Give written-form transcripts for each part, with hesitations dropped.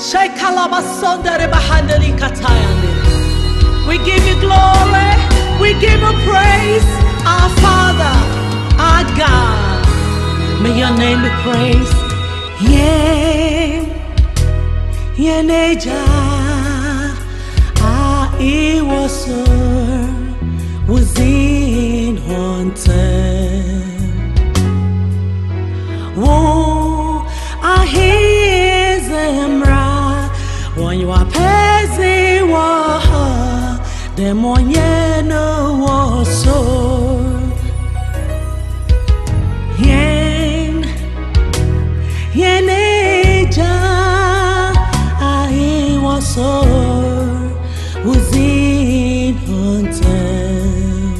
We give you glory, we give you praise, our Father, our God. May your name be praised. Hen Agya, I was in haunted. Whoa, I hear them right when you are passing water. The morning was so. Hen Agya, I was in haunted.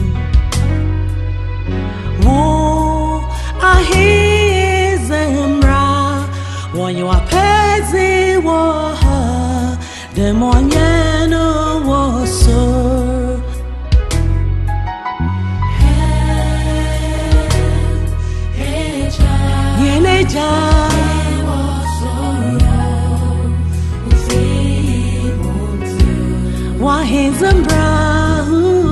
Whoa, I hear them right when you are passing water. The morning was so. Hen Agya, why hands and brown?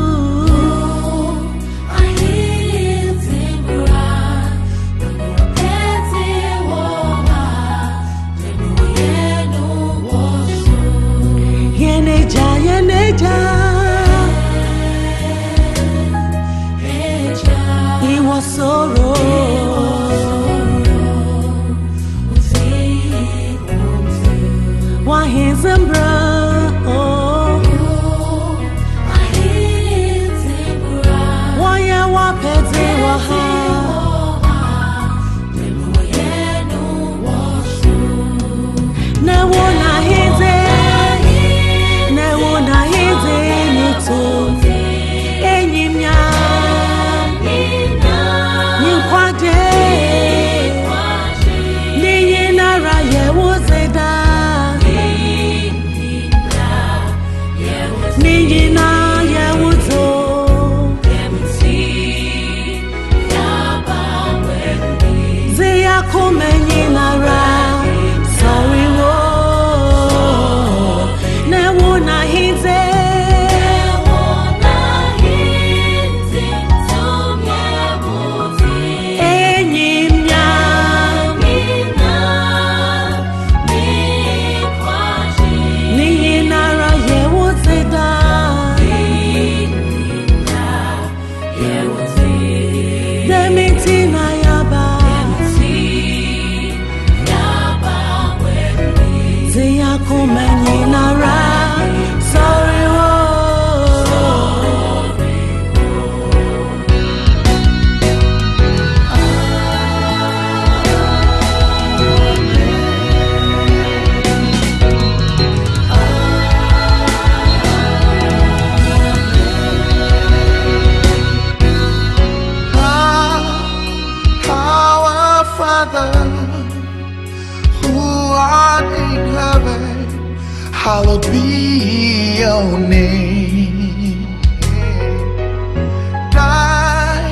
I hear them brown. When you're passing water, then you know what's so. Hen Agya, he was sorrow. Why hands and brown? Hallowed be your name. Thy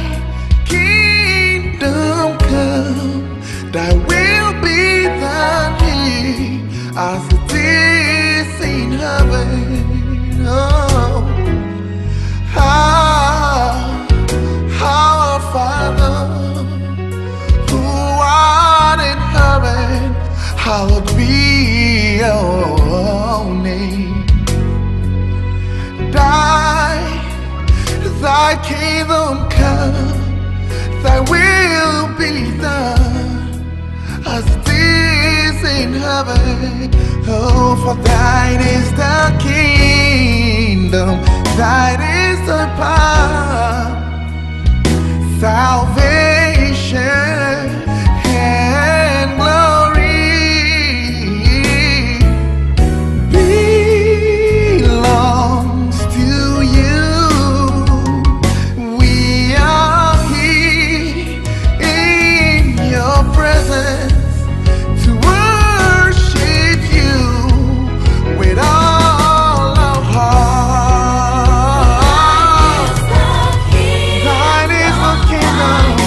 kingdom come, thy will be done here as it is in heaven. Oh, our Father, who art in heaven, hallowed be your name. Thy kingdom come, thy will be done as it is in heaven. Oh, for thine is the kingdom, thine is the power, salvation and glory belongs to you. We are here in your presence to worship you with all our heart. Thine is the kingdom.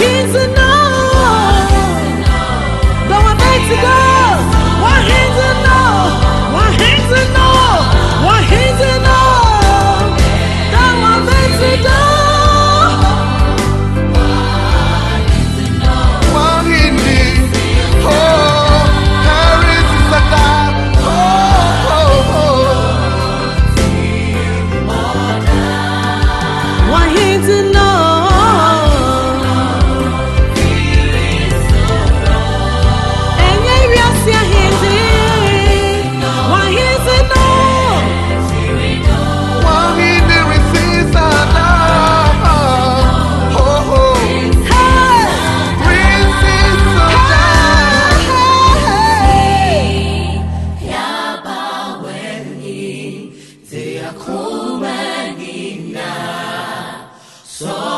hands to know. But one hands to go. One hands to know. One hands to know. One hands to know. That one hands to go. So